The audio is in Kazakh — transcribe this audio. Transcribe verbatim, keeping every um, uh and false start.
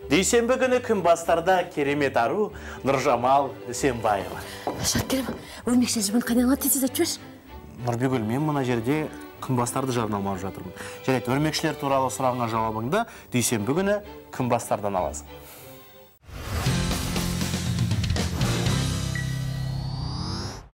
Дүйсенбі күні Күнбастарда керемет ару Нұржамал Үсенбаева. Шаккерім, өрмекші жібін қайнаңа тезіз айтшы? Нұрбегүл, мен мына жерде Күнбастарды жарнамалап жатырмын. Жарайды, өрмекшілер туралы сұрағыңа жауабыңды дүйсенбі күні Күнбастардан аласың.